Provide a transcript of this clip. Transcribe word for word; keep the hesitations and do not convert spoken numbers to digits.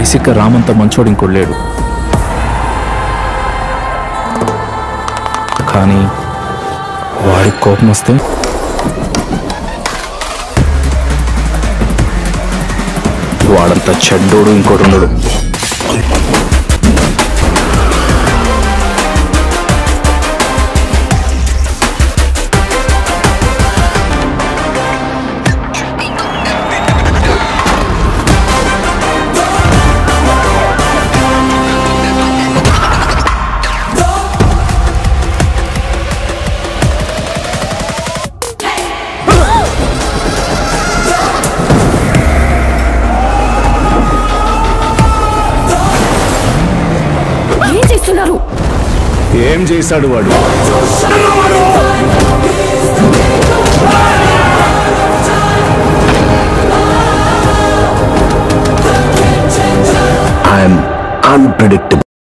బేసిక్గా రామంత మంచోడు ఇంకోడు లేడు. కానీ వాడికి కోపం వస్తే వాడంతా చెడ్డోడు ఇంకోటి ఉండడు. ఏం చేశాడు వాడు? I'm unpredictable.